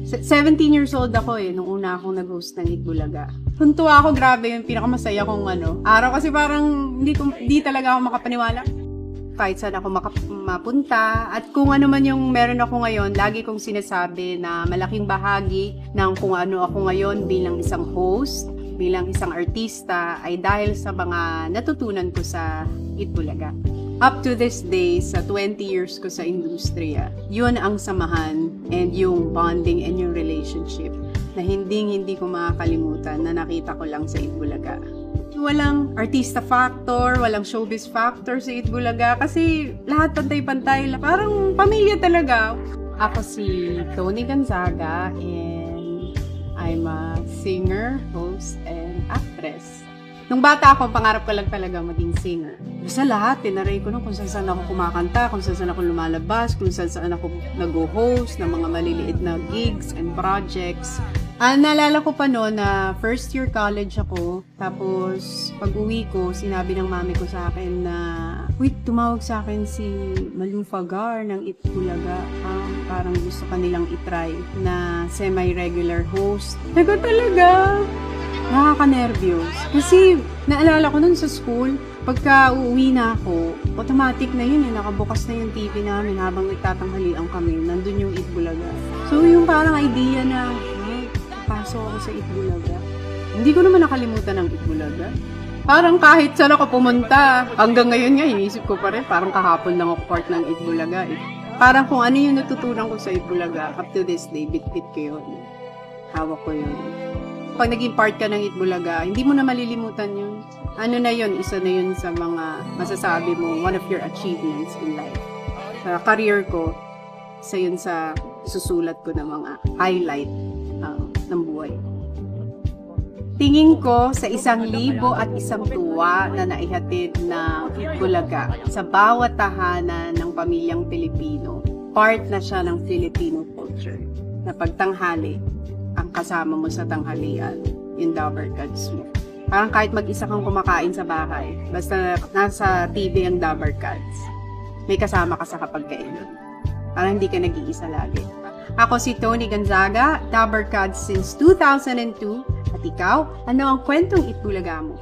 17 years old ako nung una akong nag-host ng Itbulaga. Tuntua ako, grabe yung pinakamasaya kong araw kasi parang hindi talaga ako makapaniwala. Kahit saan ako mapunta at kung ano man yung meron ako ngayon, lagi kong sinasabi na malaking bahagi ng kung ano ako ngayon bilang isang host, bilang isang artista ay dahil sa mga natutunan ko sa Itbulaga. Up to this day, sa 20 years ko sa industriya, yun ang samahan and yung bonding and yung relationship na hindi ko makakalimutan na nakita ko lang sa Itbulaga. Walang artista factor, walang showbiz factor sa Itbulaga kasi lahat pantay-pantay, parang pamilya talaga. Ako si Tony Gonzaga and I'm a singer, host, and actress. Nung bata ako, pangarap ko lang talaga maging singer. Basta lahat, tinaray ko kung saan ako kumakanta, kung saan ako lumalabas, kung saan ako nag-host ng mga maliliit na gigs and projects. Naalala ko pa noon na first year college ako, tapos pag uwi ko, sinabi ng mami ko sa akin na, wait, tumawag sa akin si Malu Fagar ng Itbulaga. Parang gusto kanilang itry na semi-regular host. Nago talaga! Nakaka-nervyos. Kasi, naalala ko nun sa school, pagka uuwi na ako, automatic na yun nakabukas na yung TV namin habang nagtatanghalian kami, nandun yung Itbulaga. So, yung parang idea na, pasok ako sa Itbulaga. Hindi ko naman nakalimutan ang Itbulaga. Parang kahit saan ako pumunta, hanggang ngayon nga, iniisip ko pa rin, parang kahapon lang ako part ng Itbulaga. Parang kung ano yung natutunan ko sa Itbulaga, up to this day, bit-bit ko yun. Hawak ko yun. Pag naging part ka ng Itbulaga, hindi mo na malilimutan yun. Ano na yun, isa na yun sa mga masasabi mo, one of your achievements in life. Sa career ko, isa yun sa susulat ko ng mga highlight ng buhay. Tingin ko sa 1,100 tuwa na naihatid ng Itbulaga sa bawat tahanan ng pamilyang Pilipino, part na siya ng Filipino culture. Na pagtanghali, ang kasama mo sa tanghalian, yung Dabber Cats mo. Parang kahit mag-isa kang kumakain sa bahay, basta nasa TV ang Dabber Cats, may kasama ka sa kapagkainan. Parang hindi ka nag-iisa lagi. Ako si Tony Gonzaga, Dabber Cats since 2002. At ikaw, ano ang kwentong Itbulaga mo?